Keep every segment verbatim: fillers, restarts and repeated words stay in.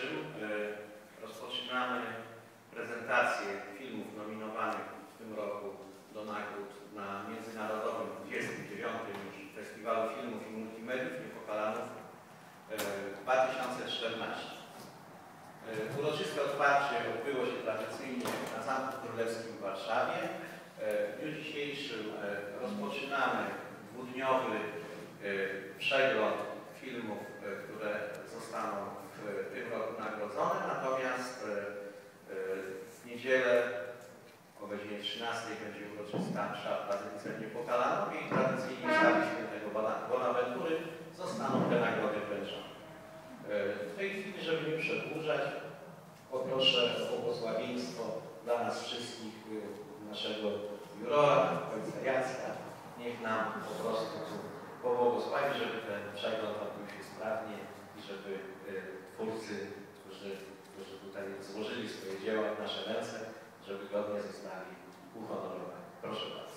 dzisiejszym rozpoczynamy prezentację filmów nominowanych w tym roku do nagród na międzynarodowym dwudziestym dziewiątym już Festiwalu Filmów i Multimediów Niepokalanów dwa tysiące czternastym. Uroczyste otwarcie odbyło się tradycyjnie na Zamku Królewskim w Warszawie. W dniu dzisiejszym rozpoczynamy dwudniowy przegląd filmów, które zostaną w tym roku nagrodzone, natomiast w niedzielę o godzinie trzynastej będzie uroczysta msza w Bazylice Niepokalanej i tradycyjnie w sali Świętego Bonaventury zostaną te nagrody wręczone. W tej chwili, żeby nie przedłużać, poproszę o błogosławieństwo dla nas wszystkich naszego jurora, ojca Jacka. Niech nam po prostu pobłogosławi, żeby ten przegląd odbył się sprawnie i żeby twórcy, którzy, którzy tutaj złożyli swoje dzieła w nasze ręce, żeby godnie zostali uhonorowani. Proszę bardzo.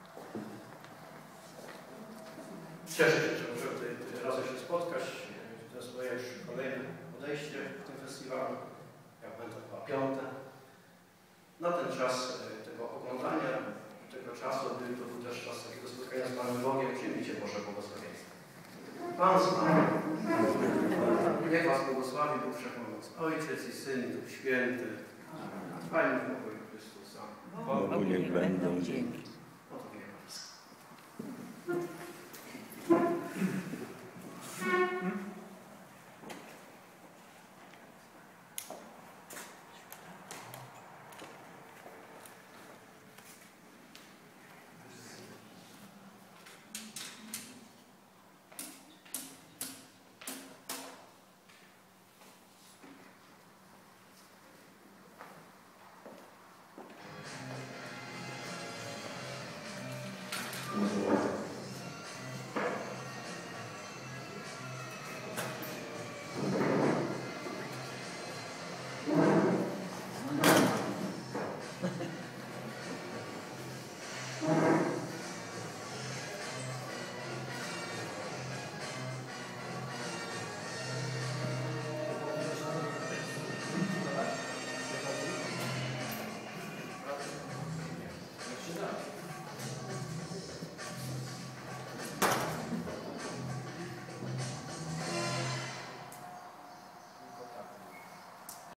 Cieszę się, że możemy tutaj razem się spotkać. To jest moje już kolejne podejście w tym festiwalu. Ja będę chyba piąte. Na ten czas tego oglądania, tego czasu, gdy to był też czas takiego spotkania z Panem Bogiem, przyjmijcie Boże błogosławieństwo. Pan z Panem. Niech Was błogosławi Bóg Wszechmogący, Ojciec i Syn i Duch Święty. Panie w pokoju Chrystusa. Bogu niech będą dzięki.